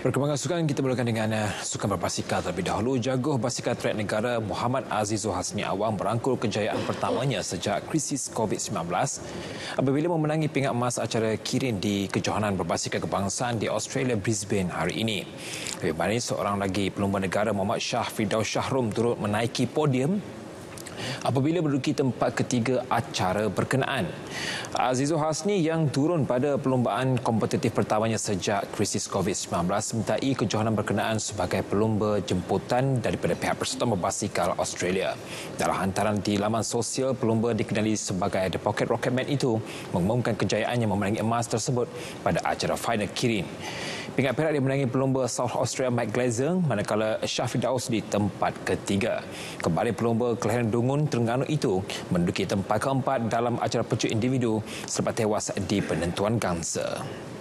Perkembangan sukan kita mulakan dengan sukan berbasikal terlebih dahulu. Jaguar basikal trek negara Muhammad Azizul Hasni Awang merangkul kejayaan pertamanya sejak krisis COVID-19 apabila memenangi pingat emas acara Kirin di kejohanan berbasikal kebangsaan di Australia Brisbane hari ini. Lebih banyak seorang lagi pelumba negara Muhammad Shah Firdaus Shahrum turut menaiki podium apabila menduduki tempat ketiga acara berkenaan. Azizul Hasni yang turun pada perlumbaan kompetitif pertamanya sejak krisis COVID-19 mintai kejohanan berkenaan sebagai pelumba jemputan daripada pihak Persatuan Berbasikal Australia. Dalam hantaran di laman sosial, pelumba dikenali sebagai The Pocket Rocketman itu mengumumkan kejayaannya memenangi emas tersebut pada acara final Kirin. Pingat perak dimenangi pelumba South Australia Mike Glazer, manakala Shah Firdaus di tempat ketiga. Kembali pelumba kelahiran Dungun, Terengganu itu menduduki tempat keempat dalam acara pecut individu selepas tewas di penentuan gangsa.